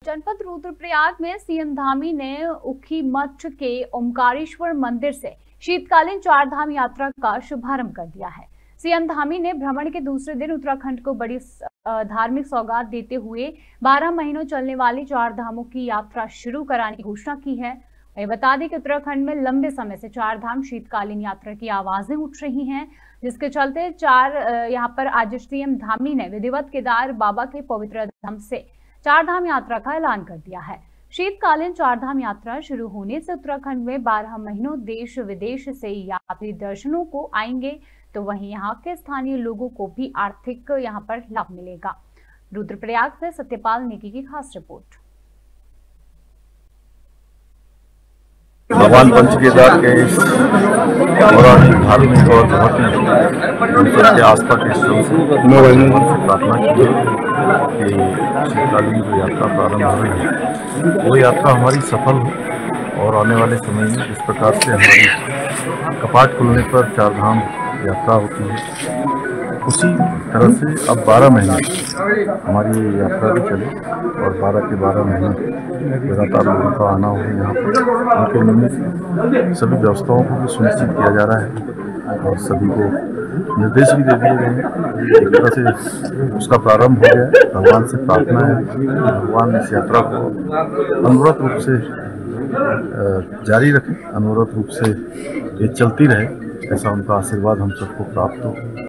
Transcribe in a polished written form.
जनपद रुद्रप्रयाग में सीएम धामी ने उखीमठ के ओमकारेश्वर मंदिर से शीतकालीन चारधाम यात्रा का शुभारंभ कर दिया है। सीएम धामी ने भ्रमण के दूसरे दिन उत्तराखंड को बड़ी धार्मिक सौगात देते हुए 12 महीनों चलने वाली चार धामों की यात्रा शुरू कराने की घोषणा की है। वही बता दें कि उत्तराखंड में लंबे समय से चार धाम शीतकालीन यात्रा की आवाजें उठ रही हैं, जिसके चलते यहाँ पर आज सीएम धामी ने विधिवत केदार बाबा के पवित्र धाम से चार धाम यात्रा का ऐलान कर दिया है। शीतकालीन चार धाम यात्रा शुरू होने से उत्तराखंड में 12 महीनों देश विदेश से यात्री दर्शनों को आएंगे, तो वहीं यहाँ के स्थानीय लोगों को भी आर्थिक यहाँ पर लाभ मिलेगा। रुद्रप्रयाग से सत्यपाल नेगी की खास रिपोर्ट। भगवान पंचकेदार के इस पौराणिक धार्मिक और बहुत ही सबके आस्था के स्थल से प्रार्थना की कि शीतकालीन जो यात्रा प्रारंभ हो रही है वो यात्रा हमारी सफल हो और आने वाले समय में इस प्रकार से हमारी कपाट खुलने पर चार धाम यात्रा होती है, उसी तरह से अब 12 महीने हमारी यात्रा भी चले और 12 के 12 महीने लगातार लोगों का आना हो यहाँ पर। उनके निमित्त से सभी व्यवस्थाओं को भी सुनिश्चित किया जा रहा है और सभी को निर्देश भी दे दिए गए हैं। एक तरह से उसका प्रारंभ हो गया। भगवान से प्रार्थना है कि भगवान इस यात्रा को अनवरत रूप से जारी रखें, अनवरत रूप से ये चलती रहे, ऐसा उनका आशीर्वाद हम सबको प्राप्त हो।